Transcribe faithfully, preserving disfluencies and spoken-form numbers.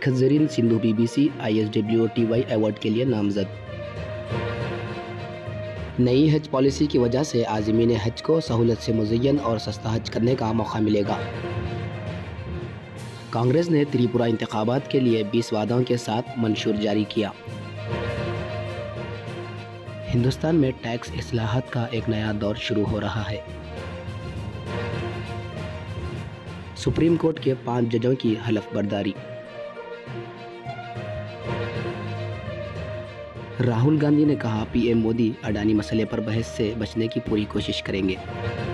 लिखत Zareen Sindhu BBC I S W T Y award के लिए नामजद। नई हज पॉलिसी की वजह से आज़मीन हज को सहूलत से मुज़य्यन और सस्ता हज करने का मौका मिलेगा। कांग्रेस ने त्रिपुरा इंतखाबात के लिए बीस वादों के साथ मंशूर जारी किया। हिंदुस्तान में टैक्स इस्लाहात का एक नया दौर शुरू हो रहा है। सुप्रीम कोर्ट के पांच जजों की हलफ बर्दारी। राहुल गांधी ने कहा पीएम मोदी अडानी मसले पर बहस से बचने की पूरी कोशिश करेंगे।